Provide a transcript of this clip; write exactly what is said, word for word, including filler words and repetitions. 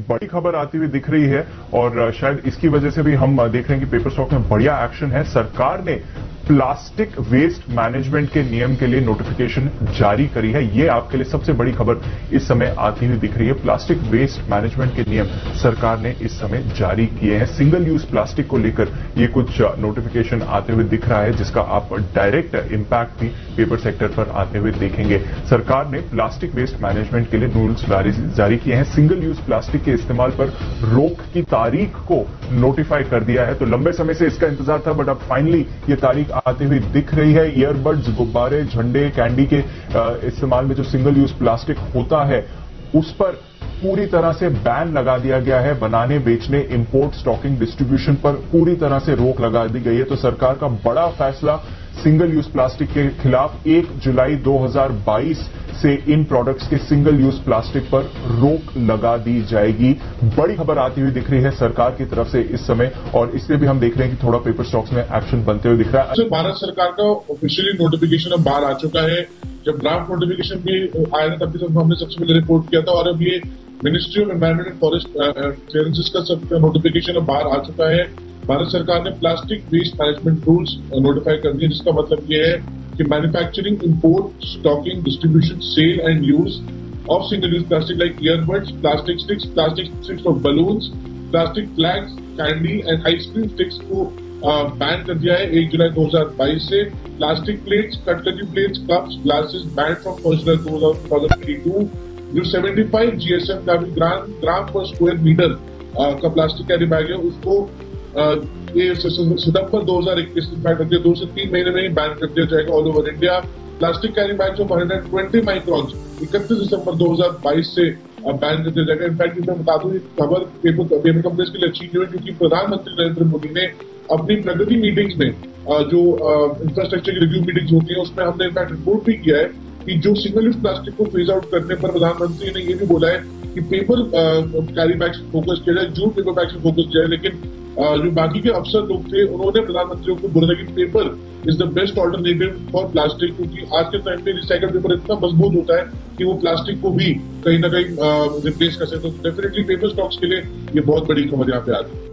बड़ी खबर आती हुई दिख रही है और शायद इसकी वजह से भी हम देख रहे हैं कि पेपर स्टॉक में बढ़िया एक्शन है। सरकार ने प्लास्टिक वेस्ट मैनेजमेंट के नियम के लिए नोटिफिकेशन जारी करी है। ये आपके लिए सबसे बड़ी खबर इस समय आती हुई दिख रही है। प्लास्टिक वेस्ट मैनेजमेंट के नियम सरकार ने इस समय जारी किए हैं। सिंगल यूज प्लास्टिक को लेकर ये कुछ नोटिफिकेशन आते हुए दिख रहा है, जिसका आप डायरेक्ट इम्पैक्ट भी पेपर सेक्टर पर आते हुए देखेंगे। सरकार ने प्लास्टिक वेस्ट मैनेजमेंट के लिए रूल्स जारी किए हैं। सिंगल यूज प्लास्टिक के इस्तेमाल पर रोक की तारीख को नोटिफाई कर दिया है। तो लंबे समय से इसका इंतजार था, बट अब फाइनली ये तारीख आती हुई दिख रही है। ईयरबड्स, गुब्बारे, झंडे, कैंडी के इस्तेमाल में जो सिंगल यूज प्लास्टिक होता है उस पर पूरी तरह से बैन लगा दिया गया है। बनाने, बेचने, इंपोर्ट, स्टॉकिंग, डिस्ट्रीब्यूशन पर पूरी तरह से रोक लगा दी गई है। तो सरकार का बड़ा फैसला सिंगल यूज प्लास्टिक के खिलाफ एक जुलाई दो हज़ार बाईस से इन प्रोडक्ट्स के सिंगल यूज प्लास्टिक पर रोक लगा दी जाएगी। बड़ी खबर आती हुई दिख रही है सरकार की तरफ से इस समय, और इससे भी हम देख रहे हैं कि थोड़ा पेपर स्टॉक्स में एक्शन बनते हुए दिख रहा है। भारत सरकार का ऑफिशियली नोटिफिकेशन अब बाहर आ चुका है। जब ड्राफ्ट नोटिफिकेशन भी आया था तब भी हमने सबसे पहले रिपोर्ट किया था, और अब ये ministry of environment and forest clearances का सब नोटिफिकेशन अब बाहर आ चुका है। भारत सरकार ने plastic waste management rules notify कर दिए, जिसका मतलब ये है कि manufacturing, import, stocking, distribution, sale and use of single use plastic like earbuds, plastic sticks, plastic sticks for balloons, plastic flags, candy and ice cream sticks को बैन कर दिया है एक जुलाई दो हज़ार बाईस से। Plastic plates, cutlery plates, cups, glasses ban from first July दो हज़ार बाईस। जो पचहत्तर जीएसएम का भी gram gram per square metre का प्लास्टिक कैरी बैग है उसको ये सितंबर दो हज़ार इक्कीस में बैन कर दिया। दो से तीन महीने में ही बैन कर दिया जाएगा all over India. Plastic carry bag जो एक सौ बीस माइक्रॉन्स इकतीस दिसंबर दो हज़ार बाईस से बैन कर दिया जाएगा। इनफैक्ट मैं बता दूं, खबर पेपर पेपर कंपनीज के लिए अच्छी नहीं हुई, क्योंकि प्रधानमंत्री नरेंद्र मोदी ने अपनी प्रगति मीटिंग्स में जो इंफ्रास्ट्रक्चर की रिव्यू मीटिंग्स होती है उसमें हमने इनफैक्ट रिपोर्ट भी किया है कि जो सिंगल यूज प्लास्टिक को फेज आउट करने पर प्रधानमंत्री ने ये भी बोला है कि पेपर कैरी बैग्स फोकस किया जाए, जूट पेपर बैग्स पे फोकस किया जाए। लेकिन जो बाकी के अफसर लोग थे उन्होंने प्रधानमंत्री को बोला कि paper is the best alternative for plastic, क्योंकि आज के टाइम में रिसाइकल पेपर इतना मजबूत होता है कि वो प्लास्टिक को भी कहीं ना कहीं रिप्लेस कर सकते हैं। तो डेफिनेटली पेपर स्टॉक्स के लिए ये बहुत बड़ी खबर यहाँ पे आती है।